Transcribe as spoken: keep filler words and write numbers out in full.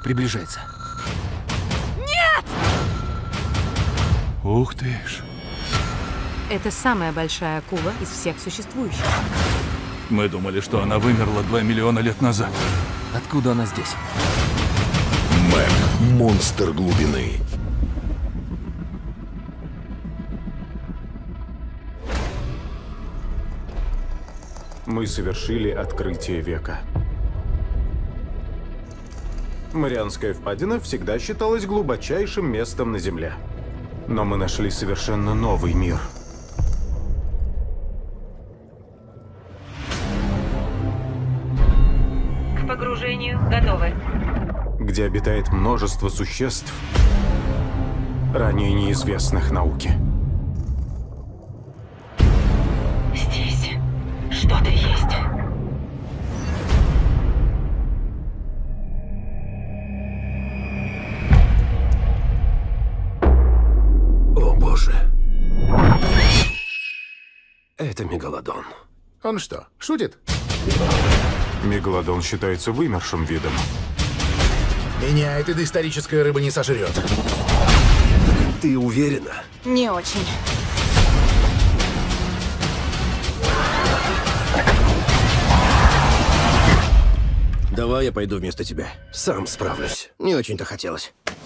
приближается. Нет! Ух ты ж. Это самая большая акула из всех существующих. Мы думали, что она вымерла два миллиона лет назад. Откуда она здесь? Мэг. Монстр глубины. Мы совершили открытие века. Марианская впадина всегда считалась глубочайшим местом на Земле. Но мы нашли совершенно новый мир. К погружению готовы. Где обитает множество существ, ранее неизвестных науке. Здесь что-то есть. О боже. Это мегалодон. Он что, шутит? Мегалодон считается вымершим видом. Меня эта доисторическая рыба не сожрет. Ты уверена? Не очень. Давай я пойду вместо тебя. Сам справлюсь. Не очень-то хотелось.